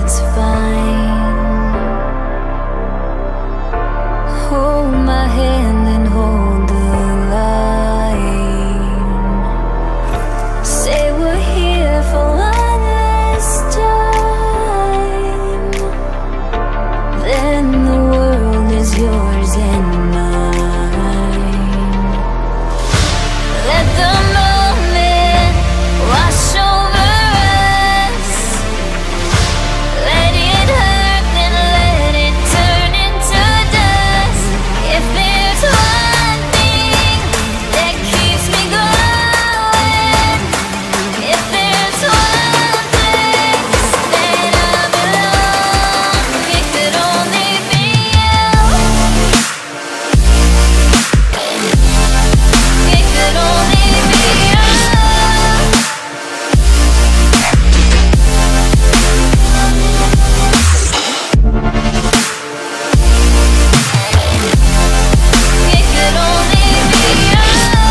everything's fine. Hold my hand and hold the line. Say we're here for one last time. Then the world is yours and mine. Let the moment wash over us. Let it hurt, then let it turn into dust. If there's one thing that keeps me going, if there's one place that I belong, it could only be you. It could only be you. It could only be you.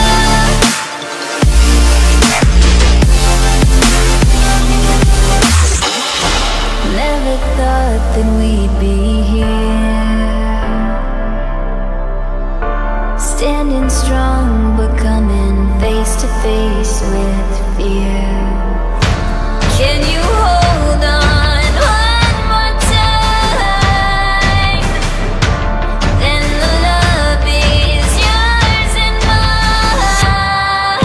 Never thought that we'd be here, standing strong but coming face to face with fear. Can you hold on one more time? Then the love is yours and mine.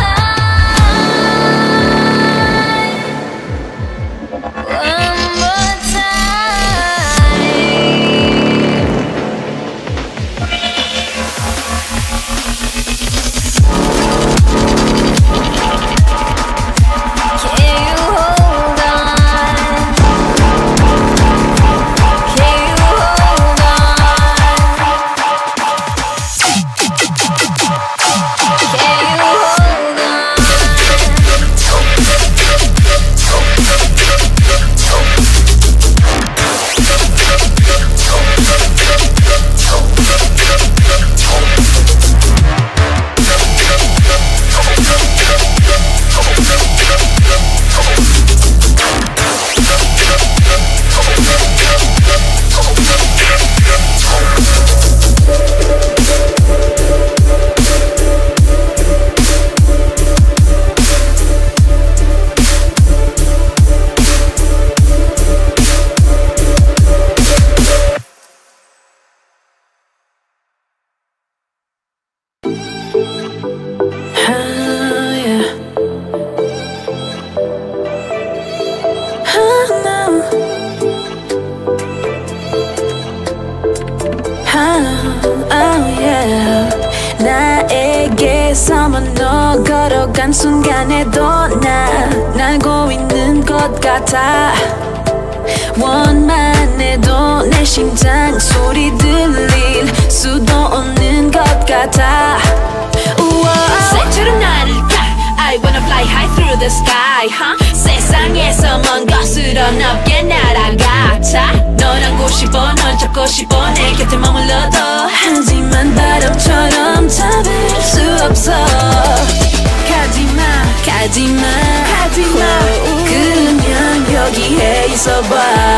One more time. Can you hold on? Can you hold on? Can you hold on? 나에게서만 너 걸어간 순간에도 난 알고 있는 것 같아. 원만해도 내 심장 소리 들릴 수도 없는 것 같아. 새처럼 나를 가 I wanna fly high through the sky, 세상에서 먼 곳으로 높게 날아가자. 널 안고 싶어 널 잡고 싶어 내 곁에 머물러도 하지만 바람처럼 잡을 수 없어. 가지마 가지마 가지마 그냥 여기에 있어봐.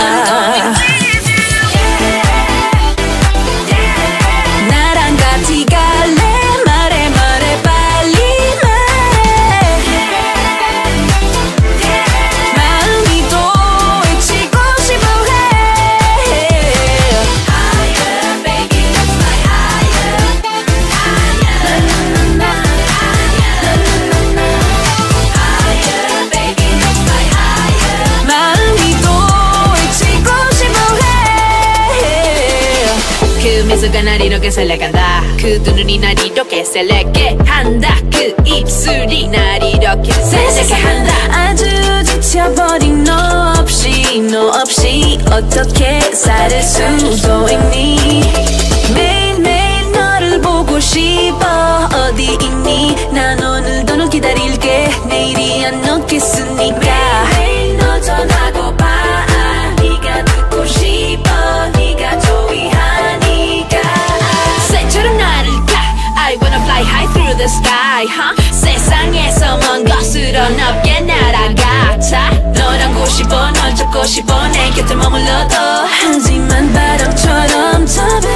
나랑 같이 갈래? 말해 말해 빨리 말해. 마음이 또 외치고 싶어해. Higher baby let's fly higher. Higher baby let's fly higher. 마음이 또 외치고 싶어해. 그 미소가 날 이렇게 설레간다. 그 두 눈이 날 이렇게 설레게 한다. 그 입술이 날 이렇게 설레게 한다. 아주 지쳐버린 너 없이 어떻게 살 수도 있니. 매일매일 너를 보고 싶어. 어디 있니. 난 오늘도 널 기다릴게. 내일이야 놓겠으니까. 매일매일 너 전화고 봐. 네가 듣고 싶어. 네가 좋아하니까. 새처럼 나를 가 I wanna fly high through the sky, 세상에서 먼 곳으로 높게 날아가자. 널 안고 싶어 널 잡고 싶어 내 곁에 머물러도 하지만 바람처럼 잡을